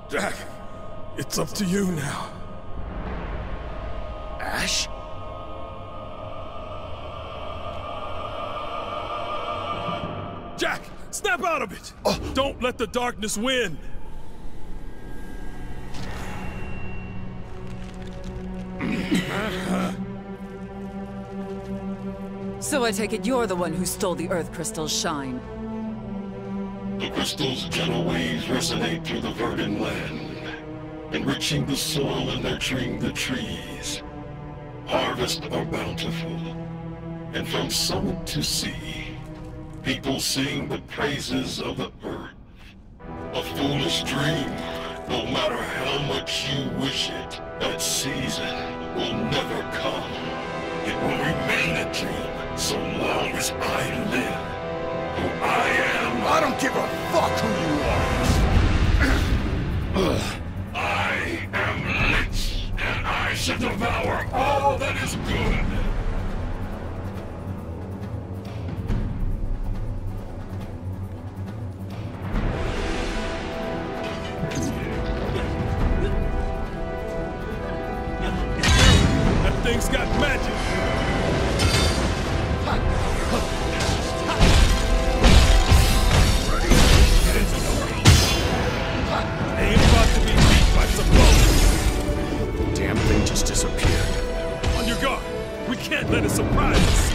Jack, it's up to you now. Ash? Jack, snap out of it! Oh. Don't let the darkness win! So I take it you're the one who stole the Earth Crystal's shine. The crystal's gentle waves resonate through the verdant land, enriching the soil and nurturing the trees. Harvests are bountiful, and from summit to sea, people sing the praises of the earth. A foolish dream, no matter how much you wish it, that season will never come. It will remain a dream so long as I live. Who I am. I don't give a fuck who you are! I am Lich, and I shall devour all that is good. That thing's got magic! Ain't about to be beat by some bullshit. Damn thing just disappeared. On your guard! We can't let it surprise us!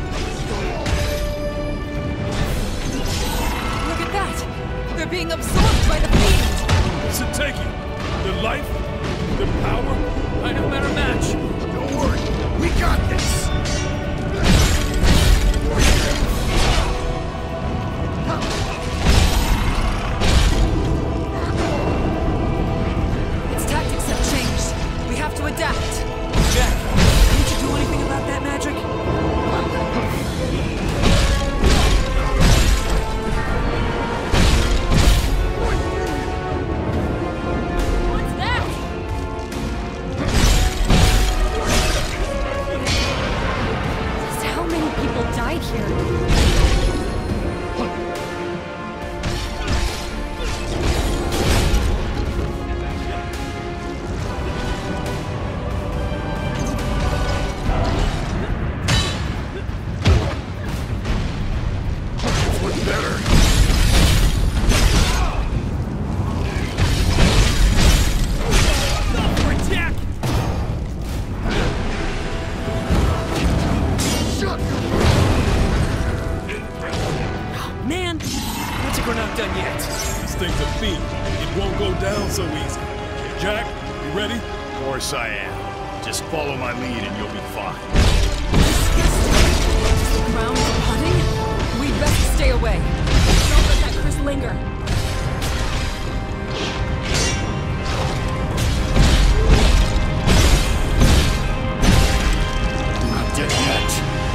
Look at that! They're being absorbed by the fiend! What's it take you? The life? The power? I no matter match! Don't worry, we got this! Its tactics have changed. We have to adapt. Jack, can't you do anything about that magic? What's that? Just how many people died here? What's better? Attack! Shut your Man! Magic we're not done yet. This thing's a fiend. It won't go down so easy. Jack, you ready? Of course I am. Just follow my lead and you'll be fine. Ground for putting? We'd best stay away. Don't let that Chris linger. Not dead yet.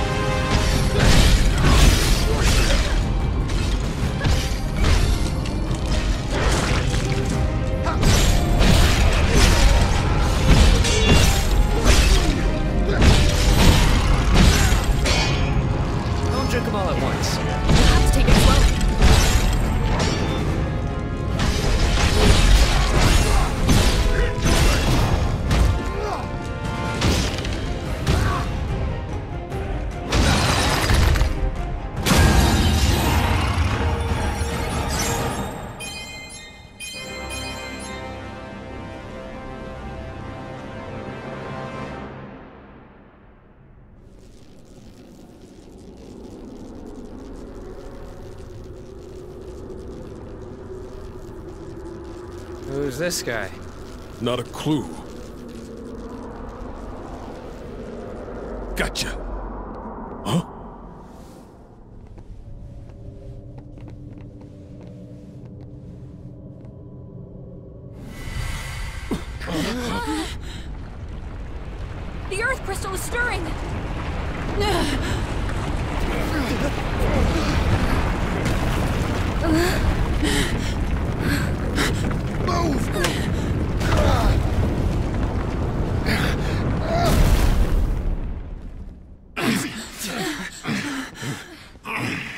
Don't drink them all at once. We'll have to take it slowly. Who's this guy? Not a clue. Gotcha. Huh? The Earth Crystal is stirring!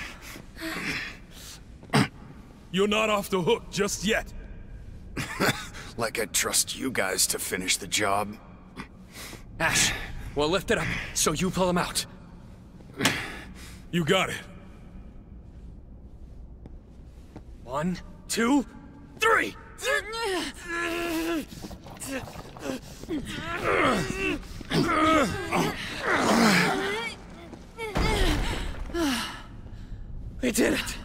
You're not off the hook just yet. Like I'd trust you guys to finish the job. Ash, we'll lift it up, so you pull him out. You got it. 1, 2, 3! We did it!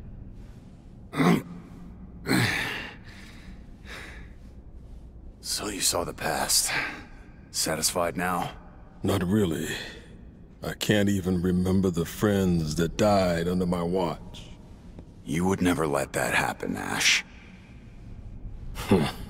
So you saw the past. Satisfied now? Not really. I can't even remember the friends that died under my watch. You would never let that happen, Ash.